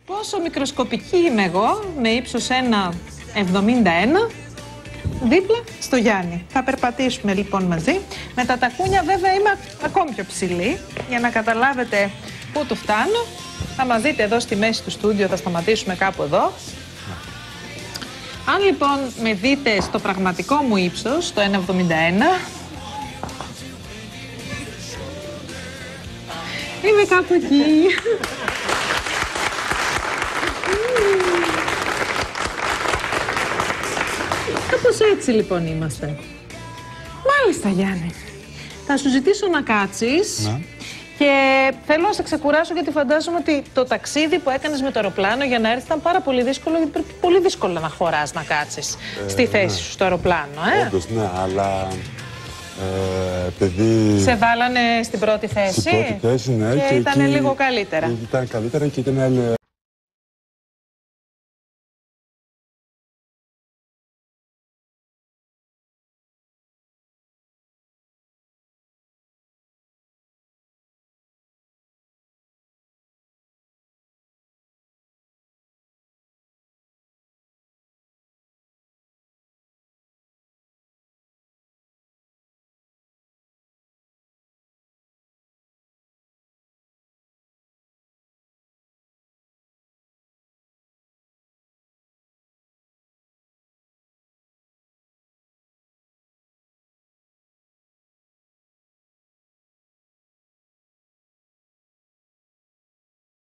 Πόσο μικροσκοπική είμαι εγώ, με ύψος 1,71, δίπλα στο Γιάννη. Θα περπατήσουμε λοιπόν μαζί. Με τα τακούνια βέβαια είμαι ακόμη πιο ψηλή, για να καταλάβετε πού του φτάνω. Θα μας δείτε εδώ στη μέση του στούντιο, θα σταματήσουμε κάπου εδώ. Αν λοιπόν με δείτε στο πραγματικό μου ύψος, το 1,71, είμαι κάπου εκεί. Κάπως έτσι λοιπόν είμαστε. Μάλιστα Γιάννη. Θα σου ζητήσω να κάτσεις. Ναι. Και θέλω να σε ξεκουράσω, γιατί φαντάζομαι ότι το ταξίδι που έκανες με το αεροπλάνο για να έρθεις ήταν πάρα πολύ δύσκολο, γιατί πρέπει πολύ δύσκολο να χωράς να κάτσεις στη θέση σου στο αεροπλάνο. Όντως, ναι, αλλά επειδή... Σε βάλανε στην πρώτη θέση. Στην πρώτη θέση, ναι. Και ήταν εκεί λίγο καλύτερα. Ήταν καλύτερα και ήταν